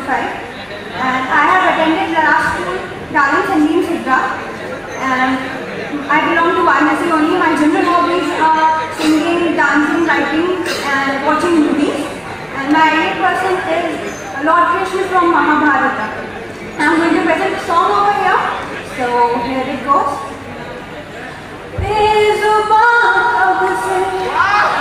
25. And I have attended Larash School, Darling Sandeem Sidra. And I belong to Varanasi only. My general hobbies are singing, dancing, writing, and watching movies. And my ideal person is Lord Krishna from Mahabharata. I'm going to present a song over here. So here it goes.